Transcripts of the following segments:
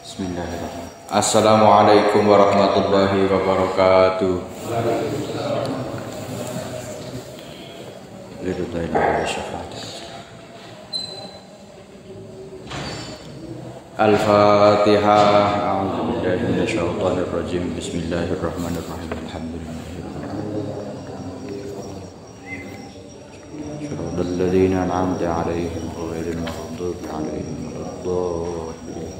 Bismillahirrahmanirrahim. Assalamualaikum warahmatullahi wabarakatuh. Al-Fatihah. A'udzu billahi minasyaitonir rajim. Bismillahirrahmanirrahim. Shiratal ladzina an'amta 'alaihim ghairil maghdubi 'alaihim waladdallin.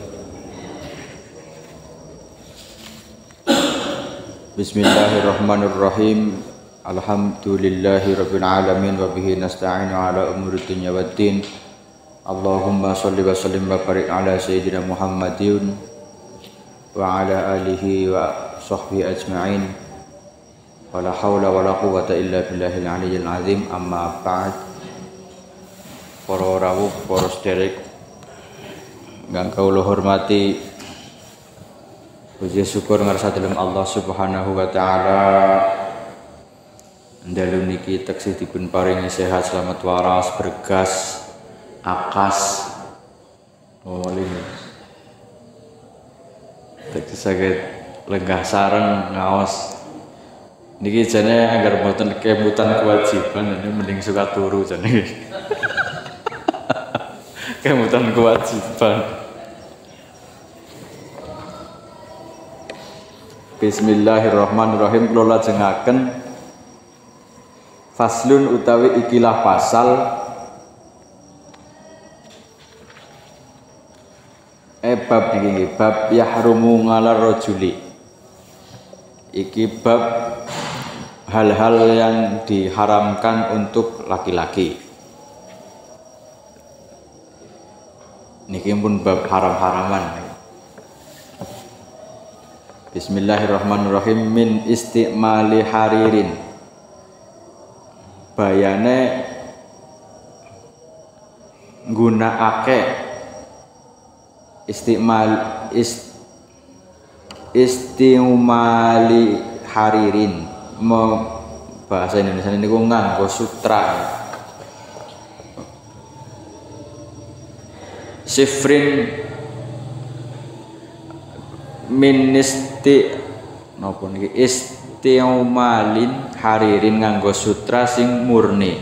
Bismillahirrahmanirrahim. Alhamdulillahi rabbil alamin wa bihi nasta'inu ala umuri dunya waddin. Allahumma shalli wa sallim wa barik ala sayyidina Muhammadin wa ala alihi wa sahbihi ajma'in. Wala haula wala quwwata illa billahil aliyyil azim. Amma ba'd. Para rawuh, para sederek ingkang kawula hormati, puji syukur ngarsa dalem Allah Subhanahu wa taala. Dalu niki taksih dipun paringi sehat selamat waras bergas akas ini taksih saged lenggah sareng ngaos niki jane anggar mboten kemutan kewajiban ini mending suka turu jane kemutan kewajiban. Bismillahirrahmanirrahim. Kula lajengaken faslun utawi ikilah pasal bab iki bab yahrumu ngalar rajuli. Iki bab hal-hal yang diharamkan untuk laki-laki. Niki pun bab haram-haraman. Bismillahirrahmanirrahim. Min istimali haririn. Bayane nggunakake istimali haririn. Bahasa Indonesia niku nganggo sutra. Sifrin min napa niki istiumalin haririn nganggo sutra sing murni.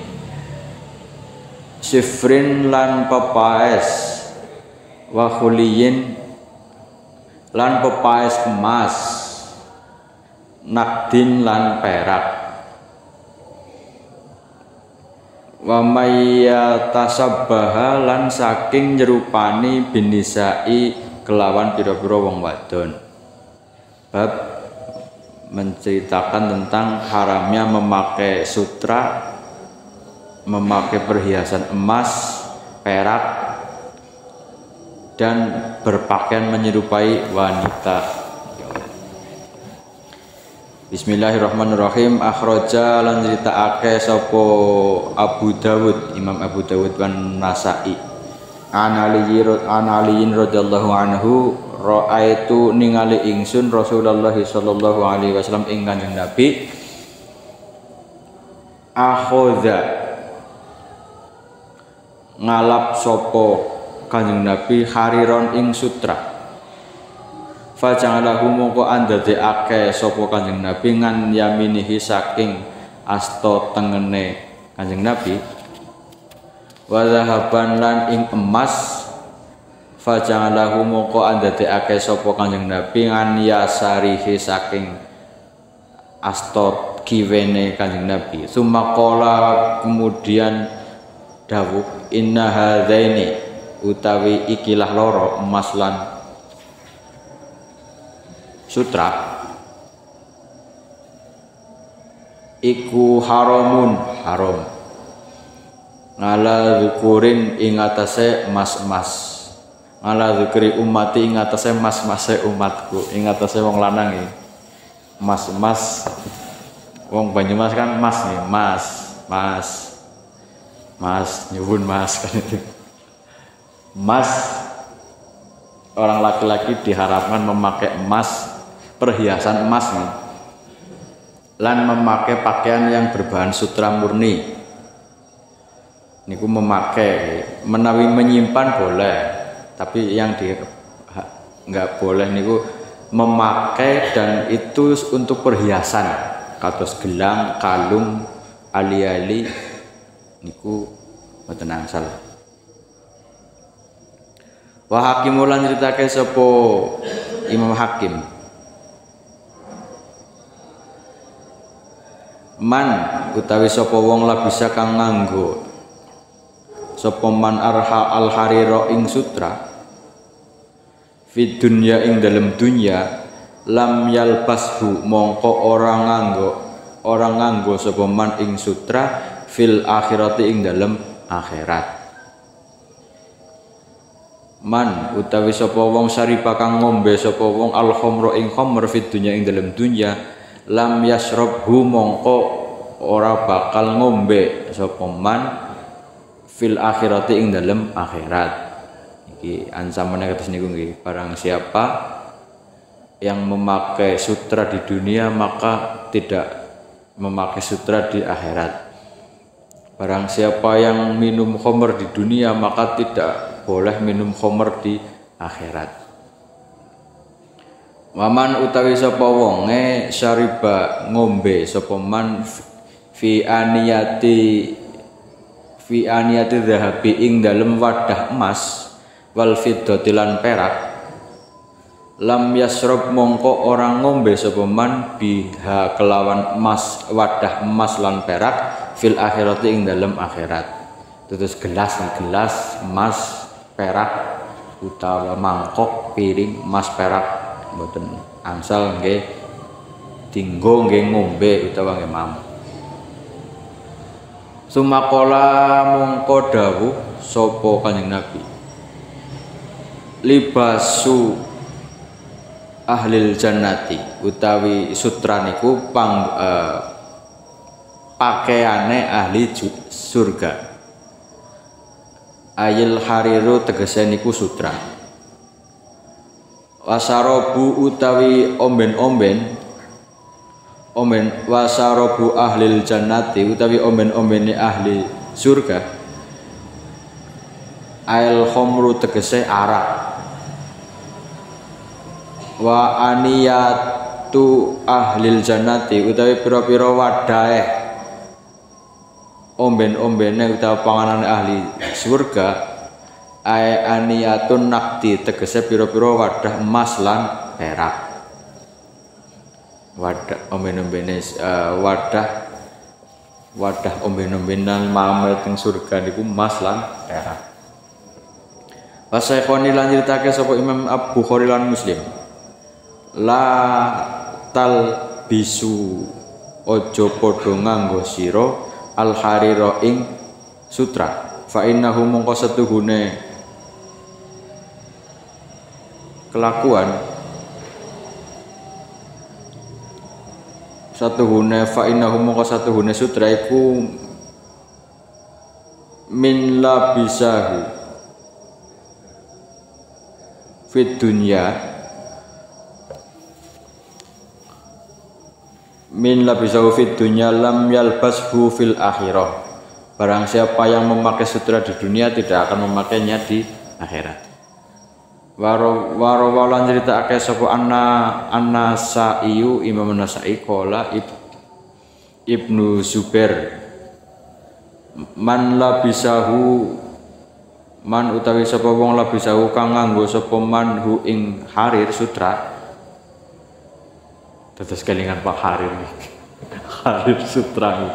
Sifrin lan pepaes wa khuliyin lan pepaes emas, nakdin lan perak. Wa mayya tasabbaha lan saking nyerupani binisai kelawan pira-pira wong wadon. Bab menceritakan tentang haramnya memakai sutra, memakai perhiasan emas, perak, dan berpakaian menyerupai wanita. Bismillahirrahmanirrahim. Akhraja lan nyritakake sapa Abu Dawud, Imam Abu Dawud wan Nasa'i. An aliyin radhiyallahu anhu ra'aitu ningali ingsun Rasulullah sallallahu alaihi wasallam ing Kanjeng Nabi akhadha ngalap sapa Kanjeng Nabi hariron ing sutra. Fa ja'alahu mongko andadekake sapa Kanjeng Nabi ngan yaminihi saking asta tengene Kanjeng Nabi. Wa zahaban lan ing emas. Fa ja'alahu moko andadekake sapa Kanjeng Nabi ngan yasarihi saking asta kiwene Kanjeng Nabi. Summa qala kemudian dawuh inna hadzaini utawi ikilah loro emas lan sutra iku haramun haram ngala zukurin ing atase emas-emas, ngala zikri umati ing atase mas-mase umatku, ing atase wong lanang iki. Mas-mas wong Banyumas kan mas nih, mas nyuwun mas kan itu. Mas orang laki-laki diharapkan memakai emas, perhiasan emas nih. Lan memakai pakaian yang berbahan sutra murni. Niku memakai, menawi menyimpan boleh, tapi yang di enggak boleh niku memakai dan itu untuk perhiasan kados gelang, kalung, ali-ali niku mboten angsal. Wa Hakim lan nyritake sapa Imam Hakim man utawi sapa wong la bisa kang nganggo sapa man arha al harira ing sutra fi dunya ing dalem dunya lam yalbashu mongko ora nganggo sapa man ing sutra fil akhirati ing dalem akhirat. Man utawi sapa wong sariba kang ngombe sapa wong al khamra ing khamr fi dunya ing dalem dunya lam yasrabhu mongko ora bakal ngombe sapa man fil akhirati ing dalem akhirat. Iki ancamannya kados niku nggih, barang siapa yang memakai sutra di dunia maka tidak memakai sutra di akhirat. Barang siapa yang minum khamr di dunia maka tidak boleh minum khamr di akhirat. Waman utawi sapa wonge syariba ngombe sapa man fi aniyati dhahabi ing dalem wadah emas wal fiddati lan perak lam yasrab mongko orang ngombe sapa man biha kelawan emas wadah emas lan perak fil akhirati ing dalem akhirat. Terus gelas emas perak utawa mangkok piring emas perak mboten angsal nggih dinggo nggih ngombe utawa nggih mam. Sumakola mongko dawuh sapa Kanjeng Nabi libasu ahlil jannati utawi sutra niku pakaiane ahli surga. Ayil hariru tegese niku sutra. Wasarobu utawi omben wasarobu ahlil jannati utawi omben-ombene ahli surga. Ail khamru tegese arak. Wa aniyatu ahlil jannati utawi pira-pira wadahe omben-ombene utawa panganan ahli surga ae aniyatun nakti tegese pira-pira wadah emas lan perak. Wadah omben-ombene wadah omben-ombenan mamel teng surga niku emas lan perak. Wasaikhoni lan nyritake sapa Imam Abu Bukhari lan Muslim la tal bisu ojo podo nganggo sira al harira ing sutra fa innahu mongko setuhune kelakuan satuhune fa innahu mongko satuhune sutra iku min labisahu fit dunya min labisahu fid dunya lam yalbashu fil akhirah. Barang siapa yang memakai sutra di dunia tidak akan memakainya di akhirat. Waro lan critakake sapa anna Sa'iyu Imam Nasa'i qala Ibnu Zubair man labisahu man utawi sapa wong labisahu kang nganggo sapa man hu ing harir sutra. Terus kelingan Pak Harir Harir sutra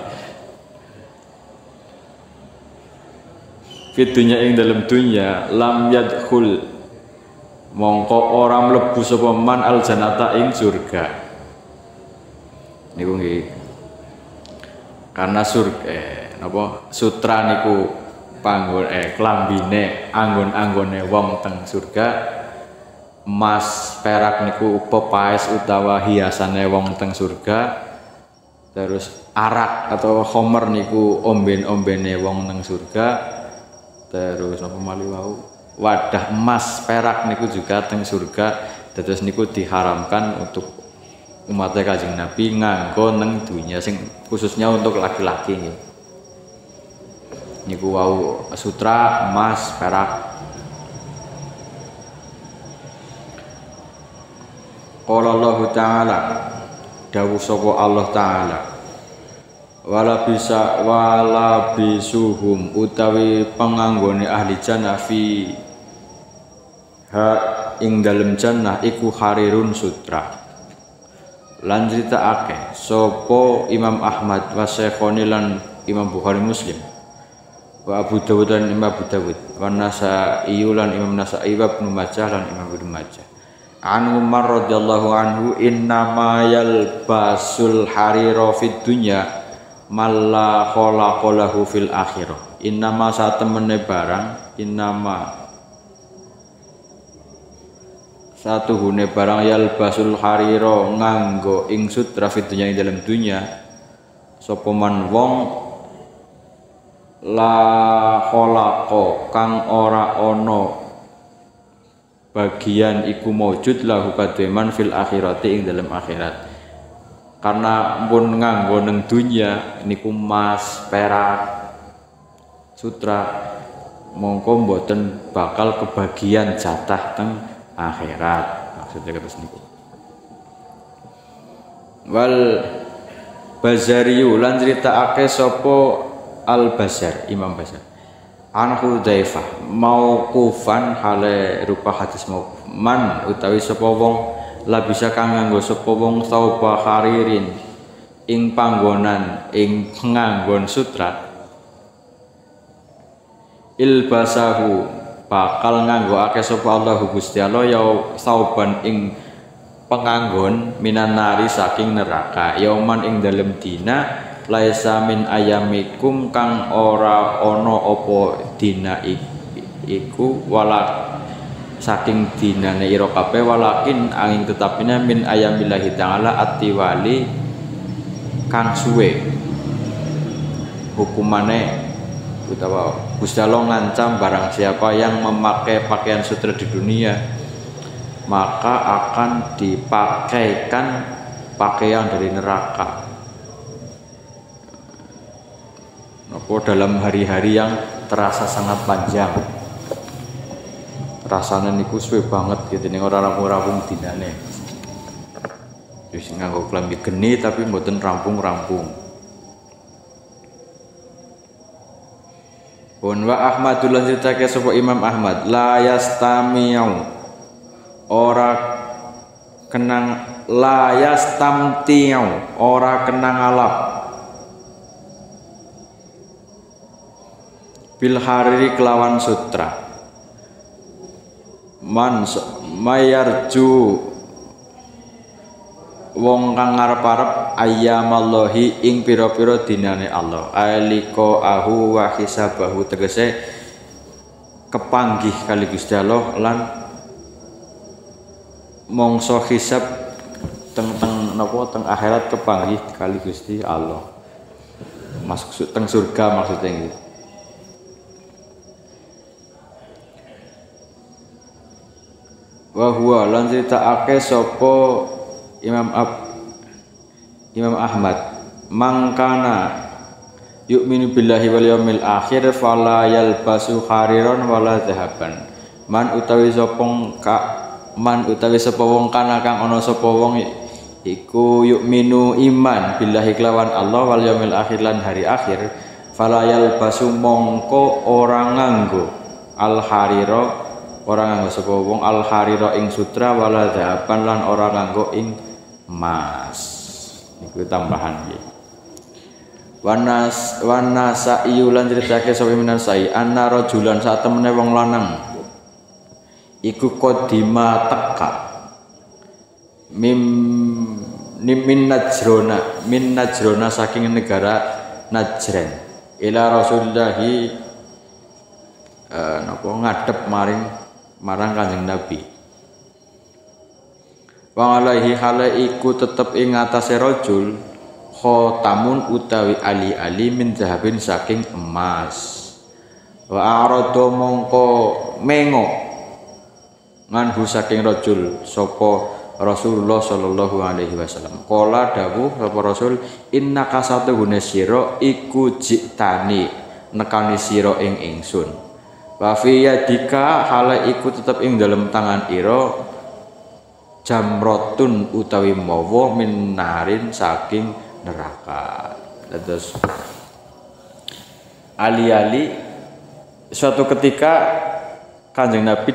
fitunya ing dalam dunya lam yadkhul mongko ora mlebu sapa man al jannata ing surga niku nggih karena surga napa sutra niku panggon klambine anggon-anggone wong teng surga. Emas perak niku pepaes utawa hiasane wong teng surga. Terus arak atau khamr niku omben-ombene wong teng surga. Terus apa malih wau wadah emas perak niku juga teng surga. Terus niku diharamkan untuk umat Kanjeng Nabi nganggo neng dunya sing khususnya untuk laki-laki nggih. Niku wau sutra emas perak. Qala Allah Ta'ala, dawuh sapa Allah Ta'ala, wala bisuhum utawi penganggone ahli jannah fi ha ing dalem jannah iku harirun sutra. Lan critakake sapa Imam Ahmad wa Syekhoni lan Imam Bukhari Muslim wa Abu Dawud lan Imam Abu Dawud wa Nasa'i lan Imam Nasa'i wa Ibnu Majah lan Imam Ibnu Majah. An Umar radhiyallahu anhu innama yalbasul harira fid dunya malla khalaqalahu fil akhirah. Innama satemene barang, innama satuhune barang yalbasul harira nganggo ing sutra fid dunya ing dalam dunya sapa man wong la khalaqa kang ora ana bagian iku maujud lahu kademan fil akhirati ing dalam akhirat. Karena pun nganggo neng dunya niku emas, perak, sutra, mongko mboten bakal kebagian jatah teng akhirat. Maksudnya kata niku. Wal Bazariyu lan critakake sapa Al Bazar, Imam Bazar. An Hudzaifah mauqufan hale rupa hadis mauquf. Man utawi sapa wong la bisa kang nganggo sapa wong sauba kharirin ing panggonan ing nganggon sutra ilbasahu bakal nganggo akeh sapa Allah Gusti Allah ya sauban ing penganggon minan nari saking neraka yauman ing dalem dina laisa min ayamikum kang ora ana apa dina iku wala saking dinane ira kabeh walakin angin tetapina min ayamillahi taala atiwali kang suwe hukumane utawa Gusti Allah ngancam barang siapa yang memakai pakaian sutra di dunia maka akan dipakaikan pakaian dari neraka. Dalam hari-hari yang terasa sangat panjang, rasanya niku suwe banget gitu ning ora rampung-rampung dinane. Wis nganggo klambi geni tapi mboten rampung-rampung. Pun wa Ahmadul lan critake sapa Imam Ahmad la yastami'u ora kenang la yastamti'u ora kenang alap bil hariri kelawan sutra man mayarju wong kang ngarep-arep ayyamallahi ing pira-pira dinane Allah alika ahu wa hisabahu tegese kepanggih kali Gusti Allah lan mongso hisab teng akhirat kepanggih kali Gusti Allah masuk teng surga maksudnya gitu. Wa huwa lan critakake sapa Imam Ahmad mangkana yu'minu billahi wal yaumil akhir fala yalbasu hariran wala dhahaban man utawi sapa wong kana kang ana sapa wong iku yu'minu iman billahi kelawan Allah wal yaumil akhir lan hari akhir fala yalbasu mongko ora nganggo al harira orang nganggo sapa wong al harira ing sutra wala dhahaban lan ora nganggo ing emas. Niku tambahan iki. Wanasa lan critake sapa Nasai anna rajulan sak temene wong lanang iku qadima teka min Najrona saking negara Najran ila Rasulillahi ngadep marang Kanjeng Nabi. Wa alaihi hala iku tetep ing atase rajul khotamun utawi ali-ali min zahabin saking emas. Wa arada mongko mengo nganhu saking rajul sapa Rasulullah sallallahu alaihi wasallam. Qala dawuh sapa Rasul innaka satuhune sira iku jitani nekani sira ing ingsun. Wa fi yadika hala iku tetep ing dalem tangan ira jamrotun utawi mawa min narin saking neraka. Terus ali-ali suatu ketika Kanjeng Nabi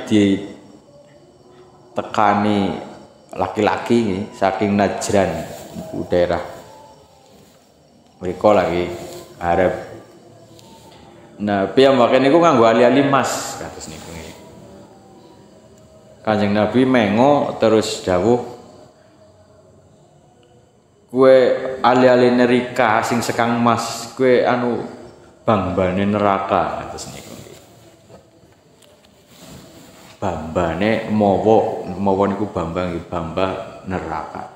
ditekani laki-laki saking Najran, daerah mereka lagi Arab. Nah, piyambake niku nganggo ali-ali mas kados niku. Kanjeng Nabi mengo terus dawuh, kue ali-ali nerika sing sekang mas, kue anu bambane neraka kados niku. Bambane mawa niku bambang bamba neraka.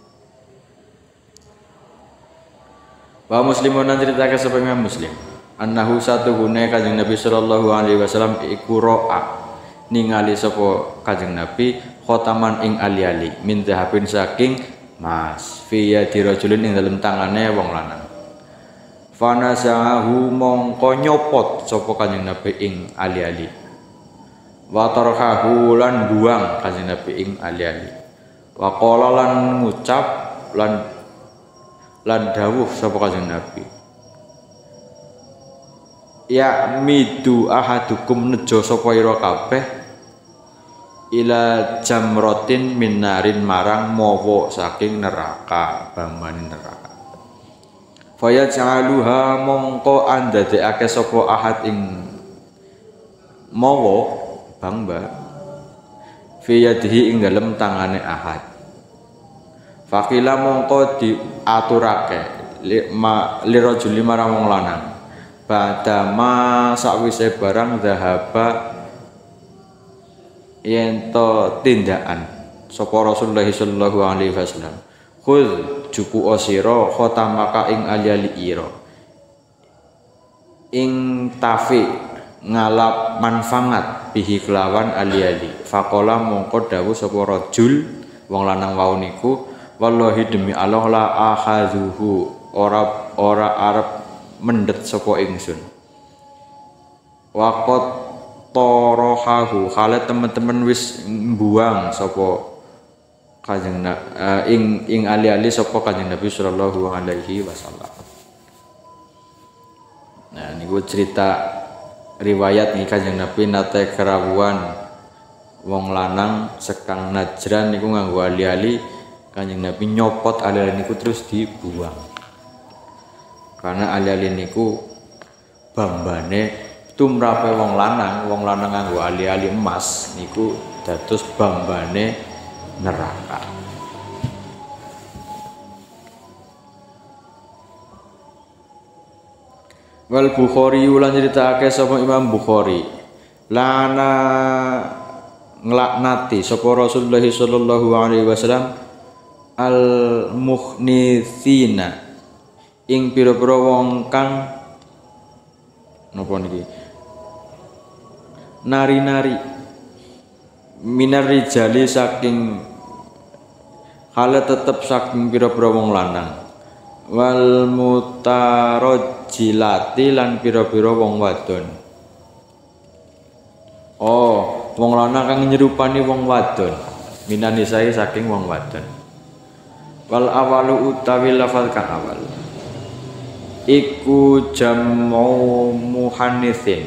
Wa Muslimun ceritakan sapa Imam Muslim, annahu satuhune Kanjeng Nabi sallallahu alaihi wasallam iku ro'a ningali sapa Kanjeng Nabi khotaman ing ali-ali min dhahabin saking mas fi yadi rajulin ing dalem tangane wong lanang. Fanasahu mongko nyopot sapa Kanjeng Nabi ing ali-ali. Wa tarhahu lan buang Kanjeng Nabi ing ali-ali. Wa qala lan ngucap lan dawuh sapa Kanjeng Nabi, ya midu ahadukum nejo sapa ira kabeh ila jamrotin min narin marang mawa saking neraka, bambane neraka. Faya ja'aluha mongko andadekake sapa ahad ing mawa bamba fi yadihi ing dalem tangane ahad. Fakila mongko diaturake lirajuli marang wong lanang badama sakwise barang dhahaba yento tindakan sapa Rasulullah sallallahu alaihi wasallam, khudz jupu osira khotamaka ing ali-ali ira ing tafi ngalap manfaat bihi kelawan ali-ali. Faqala mongko dawuh sapa rajul wong lanang wau niku, wallahi demi Allah la akhadhuhu ora arep mendet sapa ingsun. Waqat tarahahu khale teman-teman wis mbuang sapa Kanjeng ing ali-ali sapa Kanjeng Nabi sallallahu alaihi wasallam. Nah niku cerita riwayat nih Kanjeng Nabi nate kerawuan wong lanang sekang Najran niku nganggo ali-ali, Kanjeng Nabi nyopot ali-ali niku terus dibuang. Karena ali-ali niku bambane tumrape wong lanang nganggo ali-ali emas niku dados bambane neraka. Wal Bukhari ulang nyritakake sapa Imam Bukhari, lana nglaknati sapa Rasulullah sallallahu alaihi wasallam al mukhnithina ing pira-pira wong kang napa niki nari-nari minar rijali saking hale tetep saking pira-pira wong lanang, wal mutarajjilati lan pira-pira wong wadon. Oh, wong lanang kang nyerupani wong wadon, minanisai saking wong wadon. Wal awalu utawi lafal kang awal iku jam'u muhannitsin,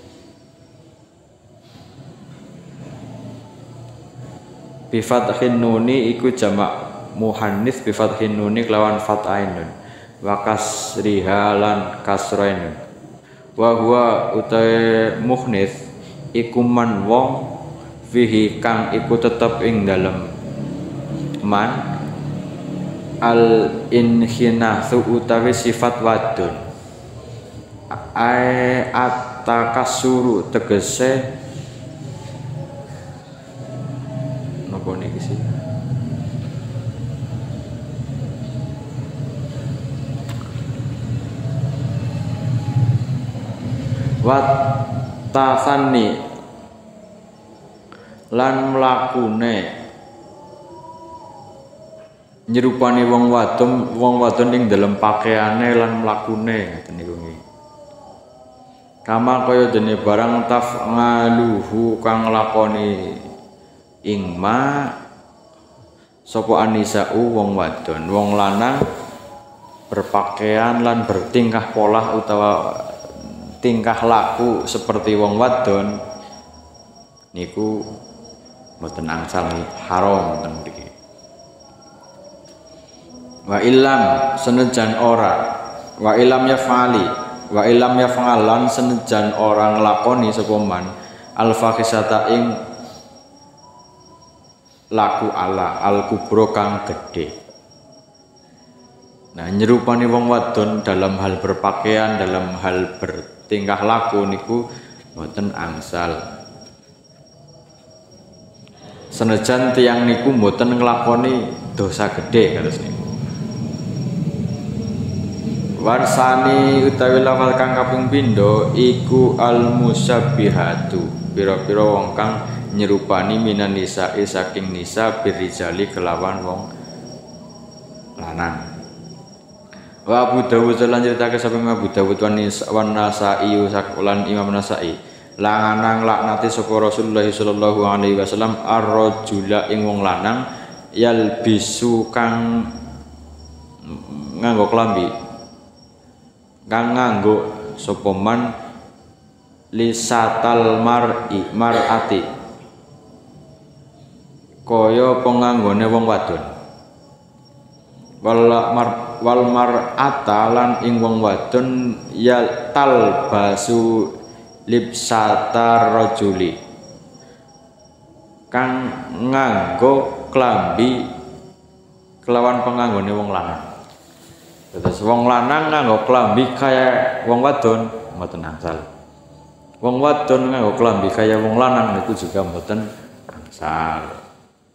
bi fathin nuni iku jamak muhannits bi fathin nuni kelawan fathainun wa kasriha lan kasrainun. Wa huwa utawi muhnnits iku man wong fihi kang iku tetep ing dalem man al inhinatsu utawi sifat wadon, at-takasuru tegese napa niki sih wat tasanni lan mlakune nyerupani wong wadon ing dalam pakaiane lan mlakune ngoten niku nggih. Kama kaya dene barang taf'aluhu kang nglakoni ing ma sapa anisa'u wong wadon. Wong lanang berpakaian lan bertingkah pola utawa tingkah laku seperti wong wadon niku mboten angsal haram teng mriki. Wa illam senajan ora wa illam yaf'alan senajan ora nglakoni sapa man al fahisata ing laku ala al kubro kang gedhe. Nah, nyerupani wong wadon dalam hal berpakaian, dalam hal bertingkah laku niku mboten angsal. Senajan tiyang niku mboten nglakoni dosa gedhe kados niku. Warsani utawi lafal kang kaping pindho iku al musabbihatu. Pira-pira wong kang nyerupani minan nisa'i saking nisa birijali kelawan wong lanang. Wa Abu Dawud lan nyritake sapa Abu Dawud wan Nasa'i lan Imam Nasa'i lanang laknati sapa Rasulullah sallallahu alaihi wasallam ar-rajula ing wong lanang yalbisu kang nganggo klambi kang nganggo sapa man lisatal mar'ati kaya penganggone wong wadon wal mar'ata lan ing wong wadon ya talbasu libsata rajuli kang nganggo klambi kelawan penganggone wong lanang. Terus wong lanang nganggo klambi kaya wong wadon mboten angsal. Wong wadon nganggo klambi kaya wong lanang niku juga mboten angsal.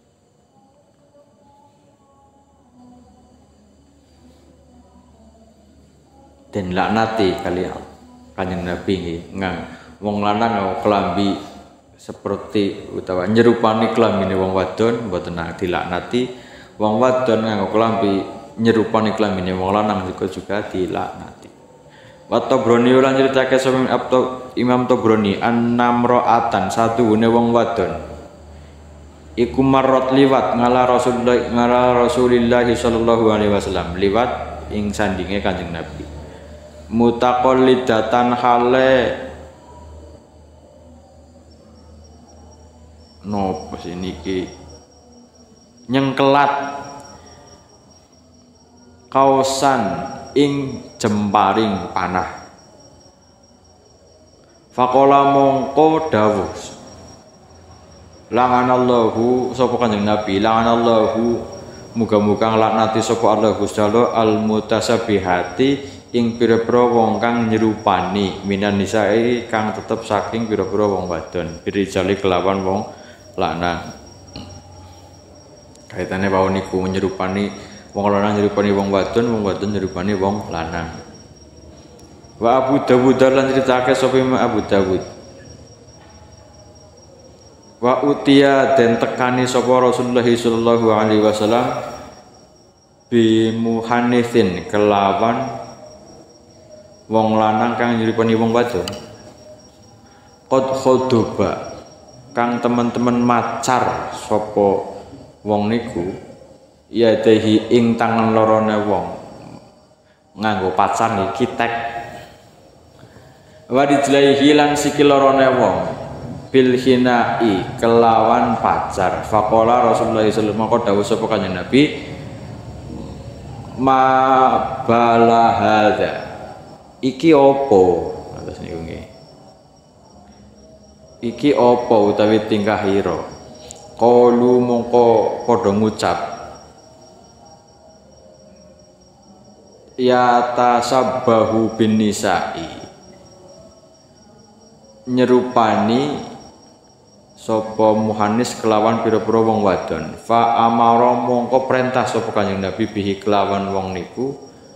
Dan laknati kali Kanjeng Nabi nggih wong lanang nganggo klambi seperti utawa nyerupani klambine wong wadon mboten dilaknati. Wong wadon nganggo klambi nyerupani klambine wong lanang juga dilaknati. Wa Tabrani lan nyritake sapa Imam Tabrani annamra'atan satuhune wong wadon iku marrat liwat ngala Rasulullah sallallahu alaihi wasallam liwat ing sandinge Kanjeng Nabi. Mutaqallidatan hale nopo niki nyengkelat kausan ing jemparing panah. Faqala mongko dawuh langanallahu sapa Kanjeng Nabi langanallahu muga-muga nglaknati sapa Allah Gusti Allah al mutasabihati ing pira-pira wong kang nyerupani minan nisae kang tetep saking pira-pira wong wadon birijali kelawan wong lanang. Kaitane wau niku nyerupani wong lanang nyerupani wong wadon nyerupani wong lanang. Wa Abu Dawud lan critake sapa Abu Dawud. Wa utiya den tekani sapa Rasulullah sallallahu alaihi wasallam bi muhannitsin kelawan wong lanang kang nyerupani wong wadon qad khodoba kang teman-teman macar sapa wong niku ya dehi ing tangan lorone wong nganggo pacar iki tek wa dijlaihi lan sikil lorone wong bil hinai kelawan pacar. Faqala Rasulullah sallallahu alaihi wasallam dawuh sapa Kanjeng Nabi ma bala hadza iki opo atas niku nggih iki opo utawi tingkah ira qalu mongko padha ngucap ya tasabbahu bin nisa'i nyerupani sapa muhannis kelawan pira-pira wong wadon fa amara mongko perintah sapa Kanjeng Nabi bihi kelawan wong niku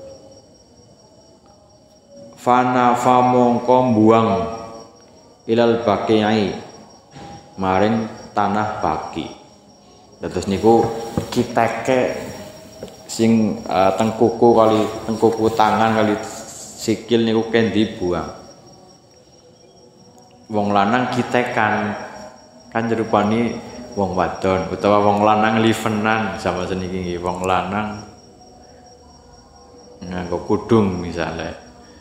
fana fa mongko mbuang ilal baqi'i maring tanah baki. Terus niku kiteke sing tengkuku kali tengkuku tangan kali sikil niku ken dibuang. Wong lanang kitekan kan jerupani wong wadon utawa wong lanang livenan sama seniki nggih wong lanang nganggo kudung misalnya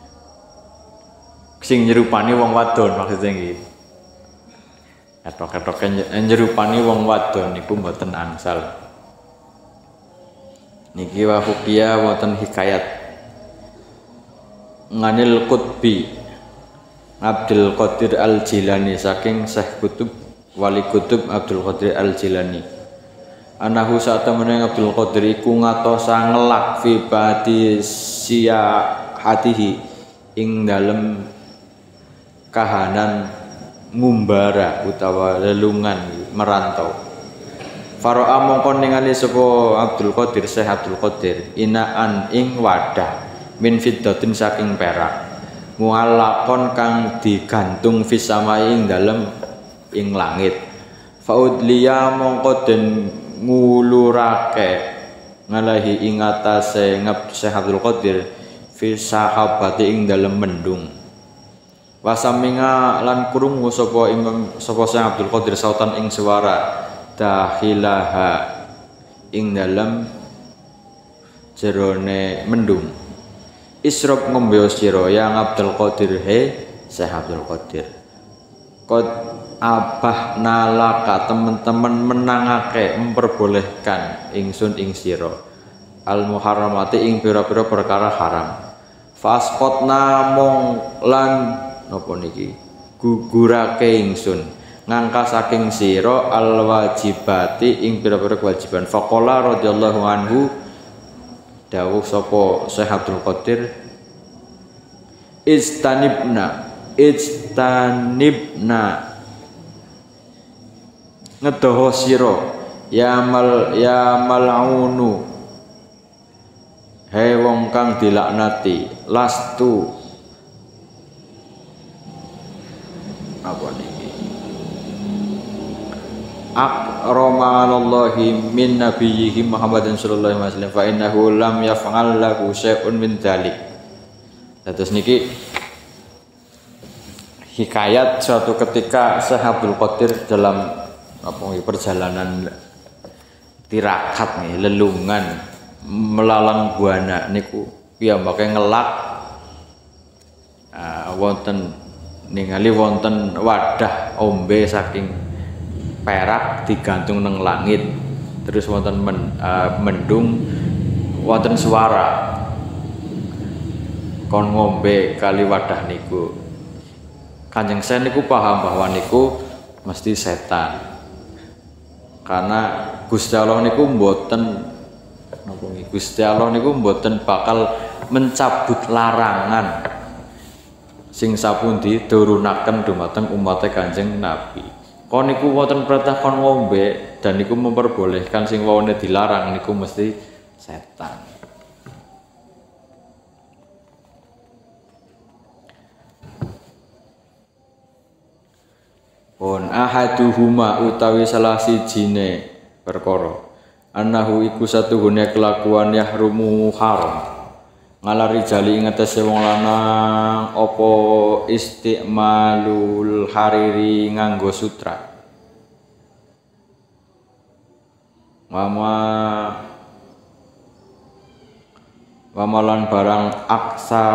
sing nyerupani wong wadon maksudnya nggih ketok-ketok nyerupani wong wadon niku mboten angsal niki wa hukia wonten hikayat nganil Qutbi Abdul Qadir Al-Jilani saking Syekh Kutub Wali Kutub Abdul Qadir Al-Jilani anahu saat temen Abdul Qadir iku ngatosa ngelak fi bati hatihi ing dalem kahanan ngumbara utawa lelungan merantau faro'a mongkon ningali sapa Abdul Qadir Syekh Abdul Qadir inaan ing wadah min fiddatin saking perak muallaqon kang digantung fis samai ing dalem ing langit faudliya mongko den ngulurake ngalahi ing atase Syekh Abdul Qadir fi sahabati ing dalem mendung wasaminga lan krungu sapa Imam sapa Syekh Abdul Qadir sautan ing suara dahilaha ing dalem jerone mendung isrob ngombe sira yang Abdul Qadir he Syekh Abdul Qadir qad abah nalaka teman-teman menangake memperbolehkan ingsun ing sira al muharramati ing pira-pira perkara haram fasqotna mong lan napa niki gugurake ingsun ngangka saking sira al wajibati ing pira-pira kewajiban faqala radhiyallahu anhu dawuh sapa Syekh Abdul Qadir istanibna ngedoho sira ya mal'unu he wong kang dilaknati lastu apa niki akramallahi min nabiyhi Muhammadin sallallahu alaihi wasallam fa innahu lam yaf'al lahu syai'un min dzalik. Terus niki hikayat suatu ketika Syekh Abdul Qadir dalam perjalanan tirakat nih lelungan melalang buana niku piyambake ngelak wonten ningali wonten wadah ombe saking perak digantung neng langit terus wonten mendung wonten suara kon ngombe kali wadah niku Kanjeng Syekh niku paham bahwa niku mesti setan karena Gusti Allah niku mboten napa nggih Gusti Allah niku mboten bakal mencabut larangan sing sapundi turunaken dumateng umat Kanjeng Nabi. Kon niku wonten perintah kon ngombe dan niku memperbolehkan sing wawone dilarang niku mesti setan. Pun ahaduhuma utawi salah sijine perkara annahu iku satuhune kelakuan yahrumu haram ngalari jali ing atase wong lanang apa istimalul hariri nganggo sutra wamalan barang aksa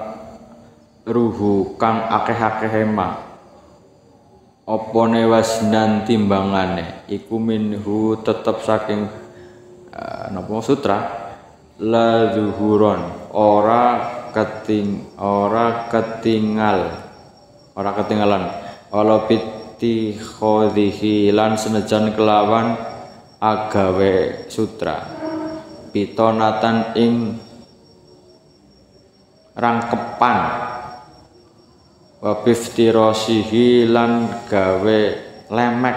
ruhu kang akeh-akeh emang apa ne wasnan timbangane iku minhu tetep saking napa sutra la zuhuron ora ketinggalan wala piti khodhihi lan senajan kelawan agawe sutra pitonatan ing rangkepan wa biftirasihi lan gawe lemek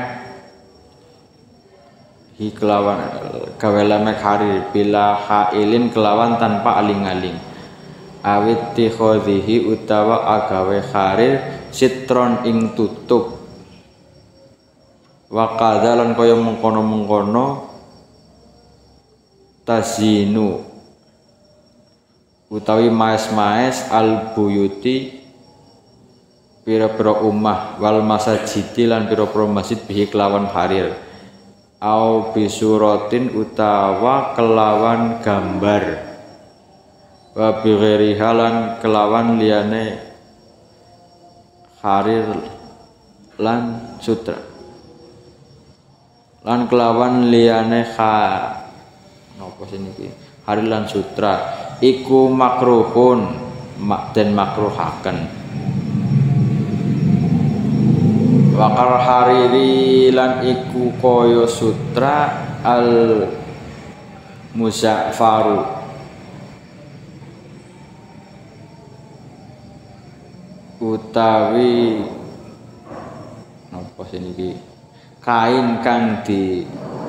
hi kelawan gawe lemek hari bila hailin kelawan tanpa aling-aling awit tikhadhihi utawa agawe harir sitron ing tutup wa kadzalan kaya mengkono-mengkono tazinu utawi maes-maes al buyuti pira-pira umah wal masajid lan pira-pira masjid bihi kelawan harir au bisuratin utawa kelawan gambar wa bighairi halan kelawan liyane harir lan sutra lan kelawan liyane napa siniki harir lan sutra iku makruhun den makruhaken wakar hariri lan iku koyo sutra al muzaffaru utawi napa siniki kain kang di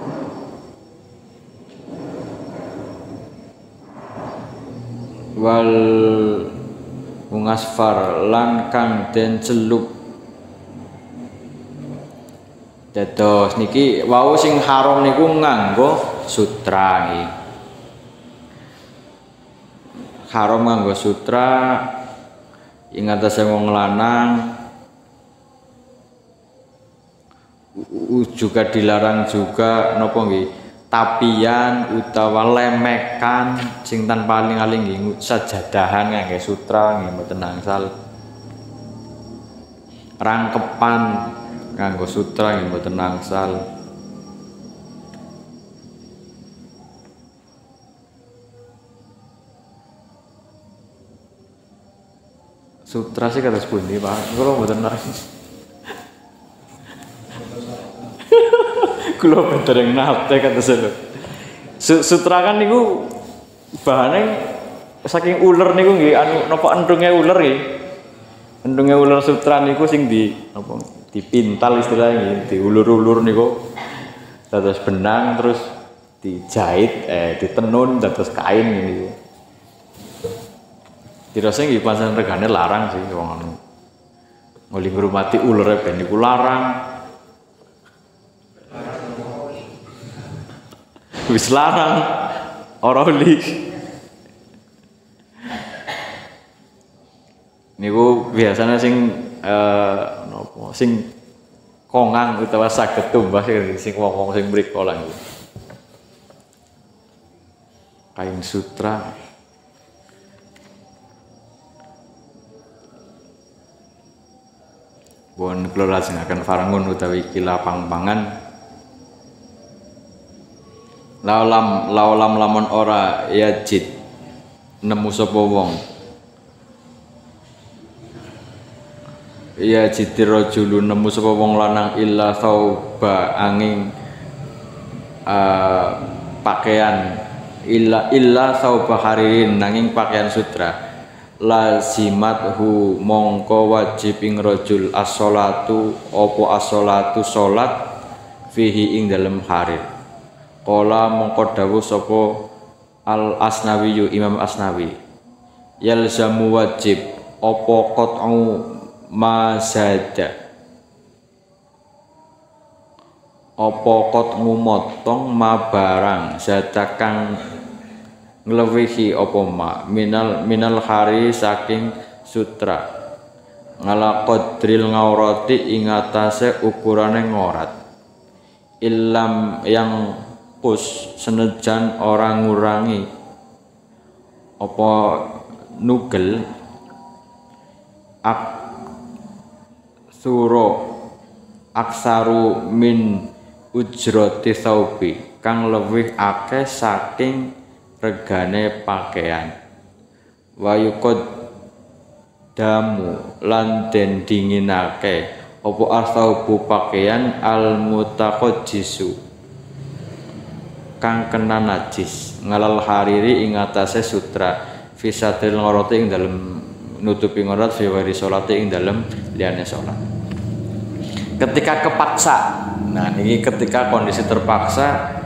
wal mungasfar lan kang den celup. Dados niki wau sing haram niku nganggo sutra nggih. Haram nganggo sutra ing atase wong lanang juga dilarang juga napa nggih tapian utawa lemekan sing tanpa aling-aling nggih sajadahan nganggo sutra nggih mboten angsal. Rangkepan nganggo sutra nggih mboten angsal. Sutra sih kados pundi, Pak? Kula mboten ngerti. Kula mboten nate kados lho. Sutra kan niku bahane saking uler niku nggih anu napa endunge uler nggih. Endunge uler sutra niku sing di napa dipintal istilahnya diulur-ulur niku dados benang terus dijahit ditenun dados kain niku. Dirasa nggih pancen regane larang sih wong anu. Nguli ngrumati ulere ben niku larang. Wis larang ora oli. Niku biasanya sing napa sing kongang utawa saged tumbas sing wong-wong sing mriko lah niku. Kain sutra bon kula lajengaken farangun utawi kila pang-pangan laulam lamun ora yajid nemu sapa wong ya jidir rajulu nemu sapa wong lanang illa thauba angin pakaian illa thauba haririn nanging pakaian sutra lazimathu mongko wajib ing rajul as-sholatu opo as-sholatu salat fihi ing dalem harir qala mongko dawuh sapa al-Asnawi Imam Asnawi yalzamu wajib opo qat'u mazada apa kot ngumotong ma barang zata kang nglewihi apa ma minal hari saking sutra ngala qadril ngaurati ing atase ukurane ngorat illam yang pus senejan orang ngurangi apa nugel aksaru min ujrati thawbi kang lebih akeh saking regane pakaian wa yuqaddamu lan den dinginake apa athawbu pakaian al mutaqajjisu kang kena najis ngalal hariri ing atase sutra fisatil ngoroti ing dalem nutupi ngorat fi wari salati ing dalem liyane salat ketika kepaksa. Nah, ini ketika kondisi terpaksa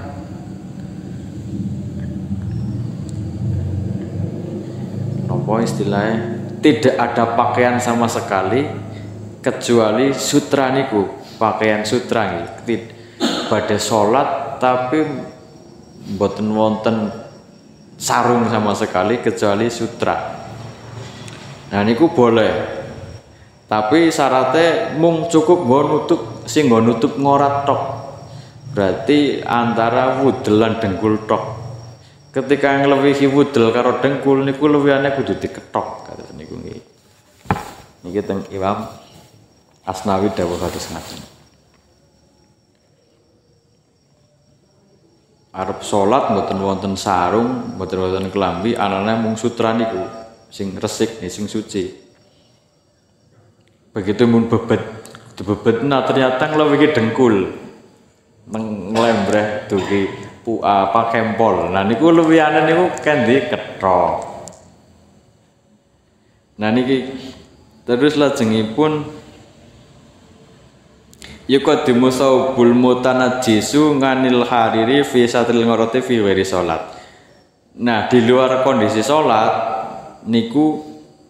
apa istilahnya tidak ada pakaian sama sekali kecuali sutra niku, pakaian sutra nggih. Badhe salat tapi mboten wonten sarung sama sekali kecuali sutra. Nah, niku boleh. Tapi syaratnya mung cukup nggo nutup sing nggo nutup ngorat tok. Berarti antara wudel lan dengkul tok. Ketika nglewihi wudel karo dengkul niku luwihane kudu diketok kados niku nggih. Niki teng Imam Asnawi dawuh kados ngaten. Arep salat mboten wonten sarung, mboten wonten kelambi, anane mung sutra niku sing resik nih sing suci. Begitu mun bebet, dibebetna ternyata nglewihi dengkul. Nglembreh dugi apa kempol. Nah niku luwihane niku kendi kethok. Nah niki terus lajengipun yuqaddimu saubul mutanajjisu nganil hariri fi satril ngoroti fi wiri salat. Nah di luar kondisi salat niku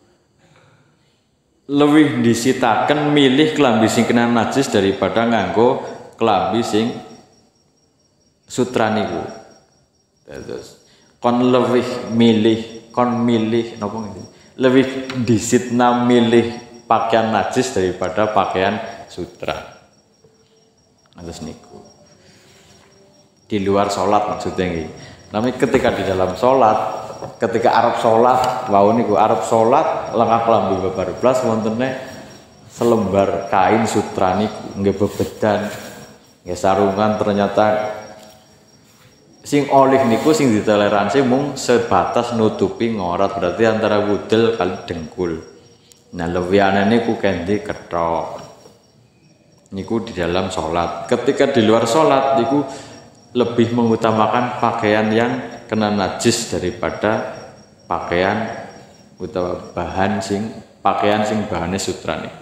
lebih disitaken milih kelambi sing kena najis daripada nganggo kelambi sing sutra niku. Terus kon lebih milih napa ngene? Lebih disitna milih pakaian najis daripada pakaian sutra. Terus niku. Di luar salat maksudnya nggih. Tapi ketika di dalam salat, ketika arep salat, wau niku arep salat lengkap kelambi babar blas wontene selembar kain sutra niku nggih bebedan, nggih sarungan ternyata sing olih niku sing ditoleransi mung sebatas nutupi ngorat berarti antara wudel kali dengkul. Nah lewiyane niku kendi kethok. Niku di dalam sholat. Ketika di luar sholat niku lebih mengutamakan pakaian yang kena najis daripada pakaian utawa pakaian sing bahane sutra niku.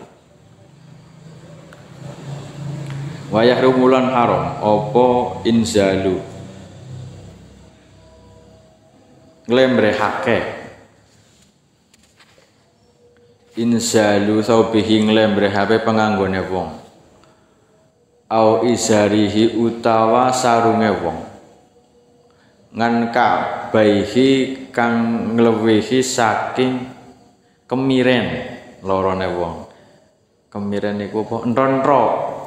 Wayah rumulan haram opo inzalu nglembrehake inzalu saubihi nglembrehake penganggone wong au izarihi utawa sarunge wong ngan kabaihi kang nglewihi saking kemiren lorone wong. Kemiren niku apa entonro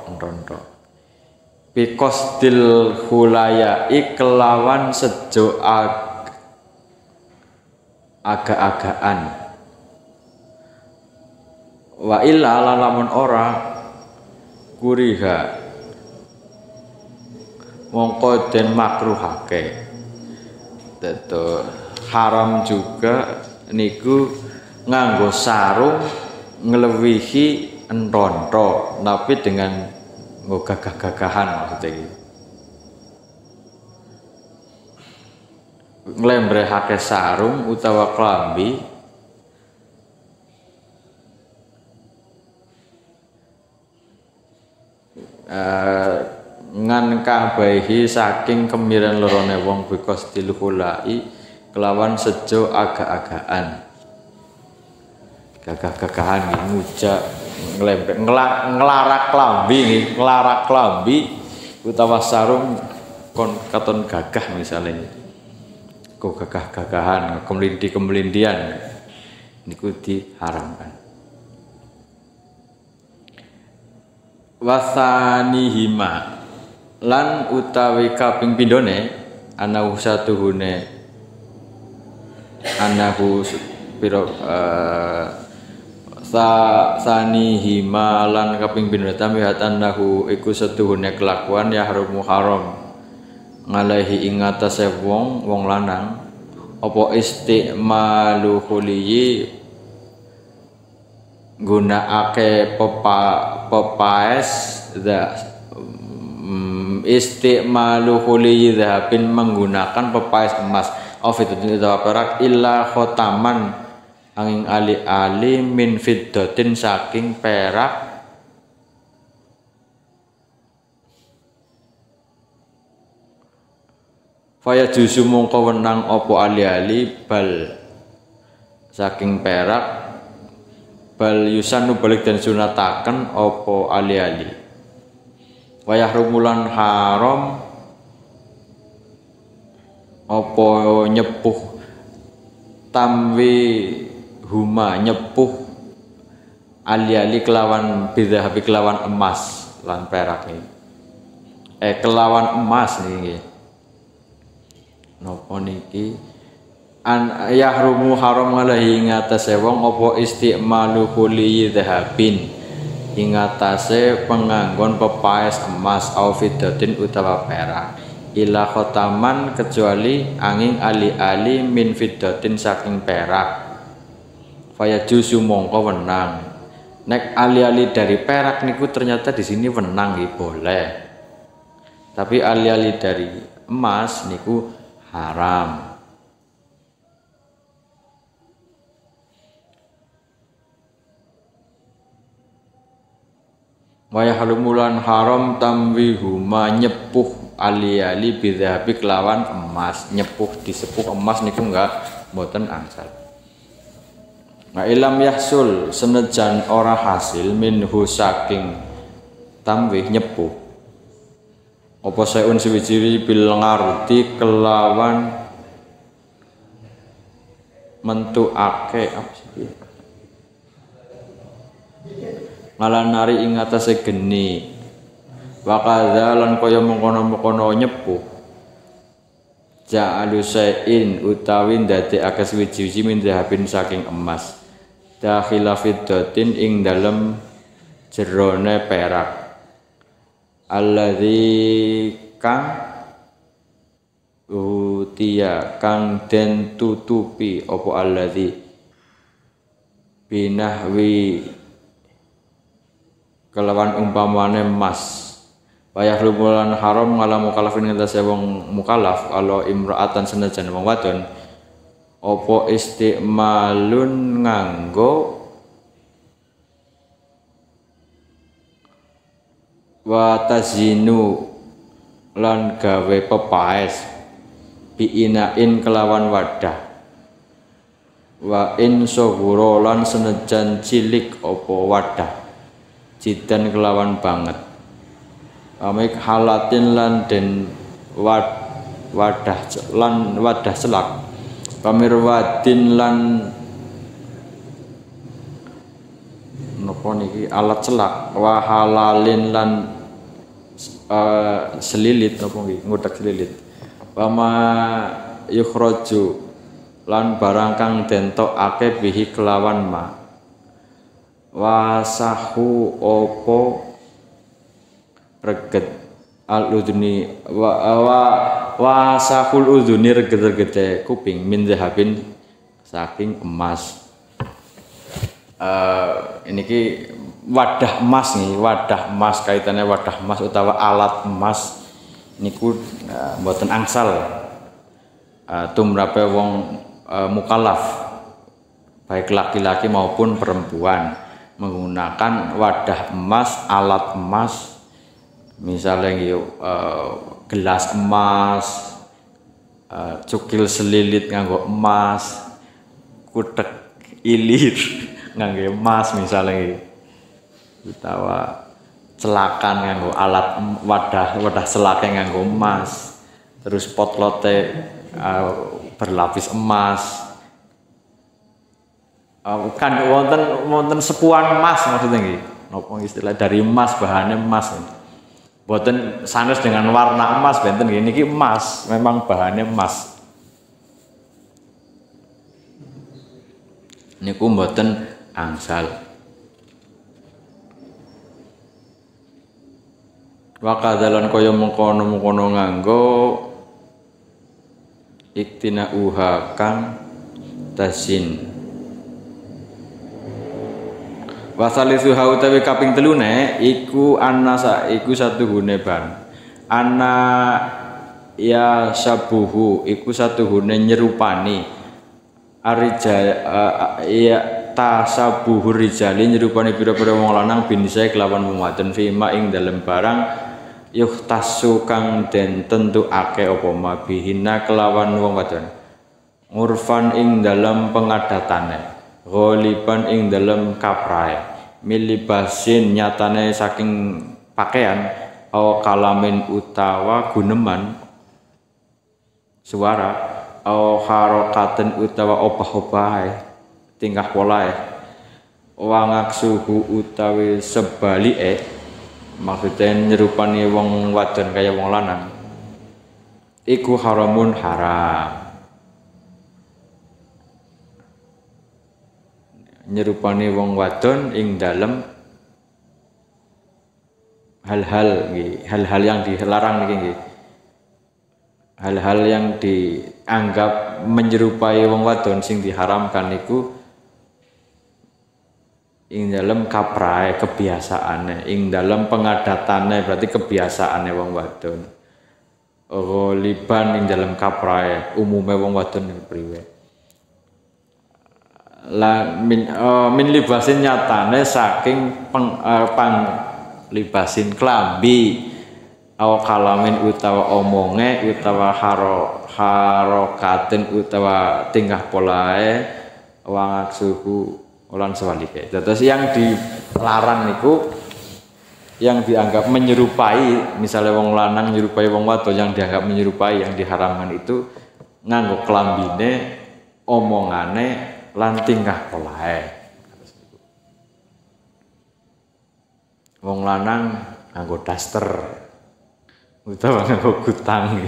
bikosdil hulaya kelawan sejo agak-agakan wa illa lamun ora kuriha mongko den makruhake. Dadi haram juga niku nganggo sarung nglewihi entonto tapi dengan gagah-gagahan maksudnya iki. Nglembrehake sarung utawa klambi ngan kabaihi saking kemiren lorone wong bikos dilhulai kelawan sejo agak-agakan gagah-gagahan ngujak ngelarak klambi utawa sarung kon katon gagah misalnya kok gagah-gagahan kemelinti-kemelintian niku diharamkan. Wasanihima lan utawi kaping pindhone anahu satuhune anahu pira sanihima lan kaping pindhone tambihat anahu iku satuhune kelakuan ya haram ngalehi ing atase wong lanang apa istimalu khuliyi gunakake pepaes istimalu khuliyi dhahabin menggunakan pepaes emas afidun utawa perak illa khotaman angin ali-ali min fiddatin saking perak faya jusu mongko wenang apa ali-ali bal saking perak bal yusanu balik dan sunataken apa ali-ali wayah rumulan haram apa nyepuh tamwi huma nyepuh ali-ali kelawan bidhahabi kelawan emas lan perak ini kelawan emas niki. Napa niki? An yahrumu haram alaihi ngatasé wong apa istimalu kulli dhahabin ing ngatasé penganggon pepaes emas au fiddatin utawa perak ila khotaman kecuali angin ali-ali min fiddatin saking perak faya jusu mongko wenang nek ali-ali dari perak niku ternyata di sini wenang nggih boleh tapi ali-ali dari emas niku haram. Waya halumulan haram tamwihuma nyepuh ali-ali bidhabi kelawan emas nyepuh disepuh emas niku enggak mboten angsal. Wa ilam yahsul senajan ora hasil minhu saking tamwih nyepuh apa sayun suwiji bil ngarti kelawan mentuake apa sih ngalanari ing atase geni wa kadzalan kaya mengkono-mengkono nyepuh ja'alu sayin utawi ndadekake suwiji-wiji min dhahabin saking emas dakhila fiddatin ing dalem jerone perak alladzi kang utiya kang den tutupi apa alladzi binahwi kelawan umpamane emas wayah lumulan haram ngala mukallafin ngatasi wong mukallaf ala imra'atan senajan wong wadon apa istimalun nganggo wa tazinu lan gawe pepaes biinain kelawan wadah wa in sohuro lan senajan cilik apa wadah jidan kelawan banget amik halatin lan den wadah selak pamirwadin lan napa niki alat selak wa halalin lan selilit napa niki ngudak selilit wama yukhraju lan barang kang den tokake bihi kelawan ma wasahu opo reget al-udhuni wasahul udhuni reget-regete kuping min dhahabin saking emas. Ini ki wadah emas nih, wadah emas kaitannya wadah emas utawa alat emas niku mboten angsal tumrape wong mukallaf baik laki-laki maupun perempuan menggunakan wadah emas, alat emas, misalnya gelas emas, cukil selilit nganggo emas, kutek ilir nganggo emas misalnya, utawa celakan nganggo alat wadah selake nganggo emas, terus potlote berlapis emas. Kan wonten sepuhan emas maksudnya nggih. Napa istilah dari emas bahannya emas. Mboten sanes dengan warna emas benten nggih niki emas, memang bahannya emas. Niku mboten angsal. Wa kadzalan kaya mengkono-mengkono nganggo iktina uha kang tasin wasalisu hau utawi kaping telune iku anasa iku satu gune ban ana ya sabuhu iku satu gune nyerupani arija ya tasabuhu rijali nyerupani pira-pira wong lanang binisai kelawan wong wadon fima ing dalem barang yuhtasu kang den tentuake apa mabihina kelawan wong wadon ngurfan ing dalam pengadatane ghaliban ing dalam kaprae milibasin nyatane saking pakaian au kalamin utawa guneman suara au harokaten utawa opah-opahe tingkah polae wangaksuhu utawi sebalike maksudnya nyerupani wong wadon kaya wong lanang iku haramun haram. Nyerupani wong wadon ing dalem hal-hal nggih, hal-hal yang dilarang niki nggih. Hal-hal yang dianggap menyerupai wong wadon sing diharamkan niku ing dalem kaprae kebiasaane, ing dalem pengadatane berarti kebiasaane wong wadon. Liban ing dalem kaprae umume wong wadon niku priwe. Min libasin nyatane saking pang libasin klambi aw kalamin utawa omonge utawa harokatin utawa tingkah polae wangak suhu ulan sewalike. Terus yang dilarang niku yang dianggap menyerupai, misalnya wong lanang menyerupai wong wadon yang dianggap menyerupai, yang diharamkan itu nganggo klambine, omongane lan tingkah polae. Wong lanang nganggo daster utawa nganggo gutang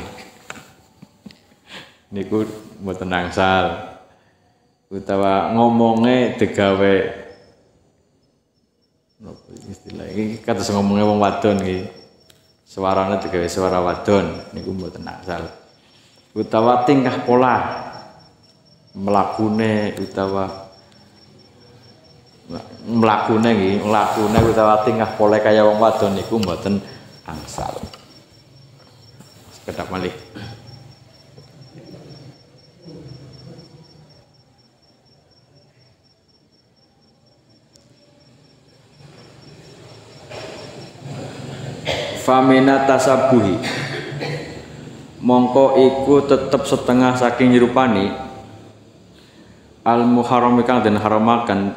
niku mboten angsal, utawa ngomonge digawe napa istilah iki kados ngomonge wong wadon iki suarane digawe suara wadon niku mboten angsal, utawa tingkah pola mlakune utawa mlakune utawa tingkah pola kaya wong wadon niku mboten angsal. Kedap malih. Famina tasabuhi mongko iku tetep setengah saking nyerupani al muharram kang den haramaken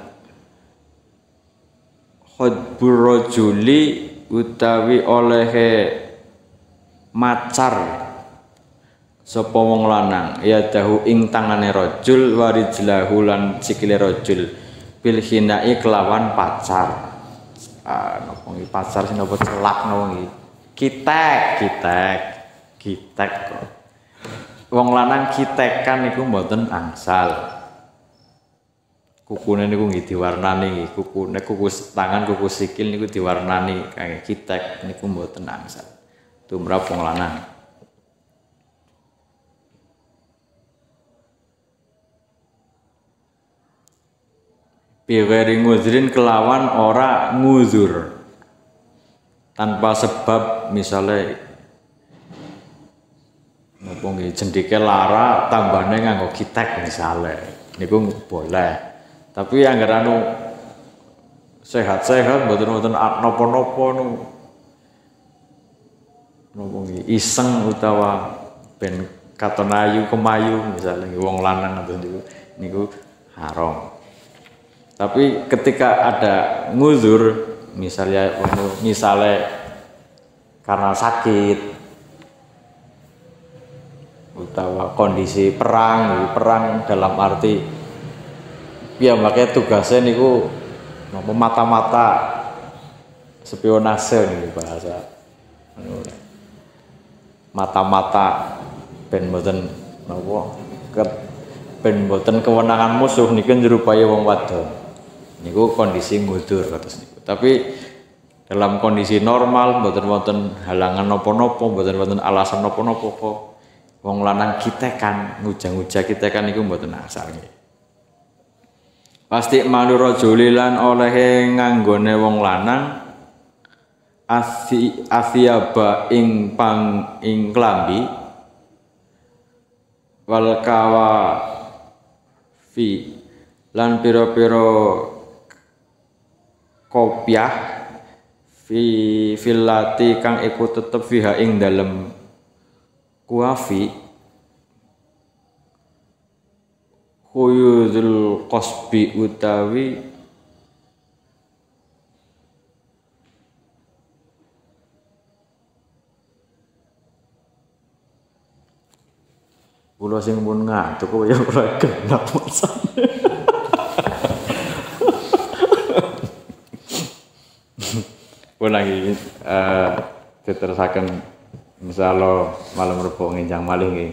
khutbur rajuli utawi olehe macar sapa wong lanang ya dahu ing tangane rajul warijlahu lan sikile rajul bil hinai kelawan pacar. Napa iki pacar sing napa celak napa iki kitek kok wong lanang kitekan niku mboten angsal. Kukune niku nggih diwarnani, kuku tangan, kuku sikil niku diwarnani kaya kitek niku mboten angsal. Tumrap wong lanang. Biweri nguzrin kelawan ora nguzur. Tanpa sebab misalnya napa nggih jendike lara tambane nganggo kitek misale. Niku boleh. Tapi anggar anu sehat-sehat mboten napa-napa nu napa nggih iseng utawa ben katon ayu kemayu misalnya wong lanang niku haram. Tapi ketika ada nguzur misalnya karena sakit utawa kondisi perang dalam arti ya makanya tugasnya niku mata-mata spionase niku bahasa mata-mata ben mboten napa ben mboten kewenangan musuh niku nyerupai wong wadon niku kondisi ngudur kados niku. Tapi dalam kondisi normal mboten wonten halangan napa-napa, mboten wonten alasan napa-napa kok wong lanang kitekan ngujang-ujang kitekan niku mboten asal nggih. Pasti malu rajulilan oleh nganggone wong lanang asyaba ing klambi wal kawa fi lan pira-pira kopiah filati kang iku tetep fiha ing dalem kuafi huyudul qasbi utawi kula sing pun ngantuk kok ya ora genap masane. Pun lagi diterusaken misal malam Rebo nginjang malih nggih.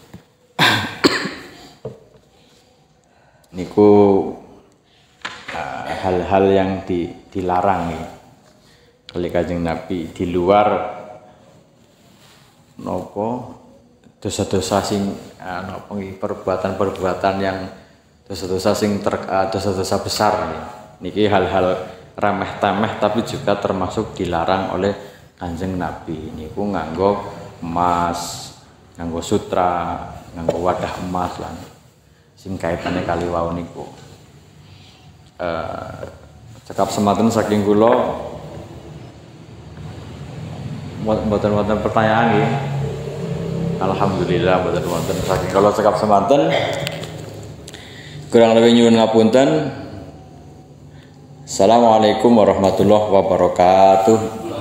Niku hal-hal yang dilarang nih oleh Kanjeng Nabi di luar nopo dosa-dosa sing nopo perbuatan-perbuatan yang dosa-dosa sing dosa-dosa besar nih. Niki hal-hal remeh-temeh tapi juga termasuk dilarang oleh Kanjeng Nabi. Niku nganggo emas, nganggo sutra, nganggo wadah emas lan sing kaitane kali wau niku. Cekap semanten saking kula mboten pertanyaan nggih. Alhamdulillah mboten wonten saking kula cekap semanten. Kurang lebih nyuwun ngapunten. Assalamualaikum warahmatullahi wabarakatuh.